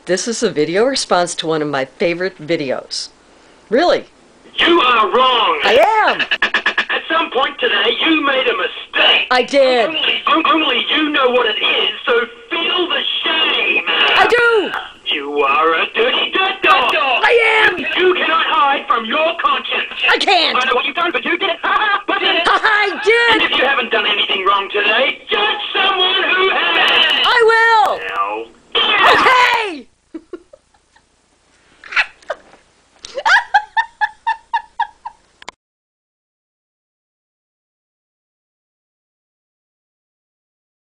This is a video response to one of my favorite videos. Really? You are wrong. I am. At some point today, you made a mistake. I did. Only you know what it is, so feel the shame. I do. You are a dirty dirt dog. I am. You cannot hide from your conscience. I can't. I know what you've done, but you did. But did it. I did. And if you haven't done anything wrong today,